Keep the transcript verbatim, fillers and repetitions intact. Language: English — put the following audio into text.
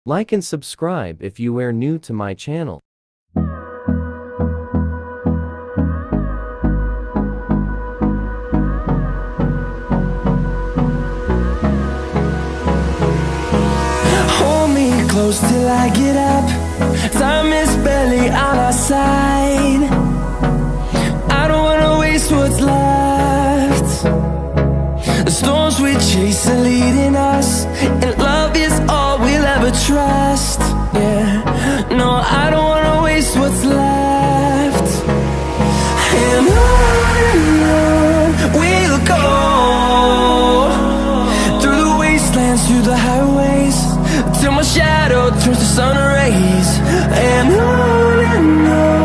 Like and subscribe if you are new to my channel. Hold me close till I get up. Time is barely on our side. I don't wanna waste what's left. The storms we chase are leading us, and love is all we'll ever trust. Yeah, no, I don't wanna waste what's left. And on and on we'll go, through the wastelands, through the highways, till my shadow turns to sun rays. And on and on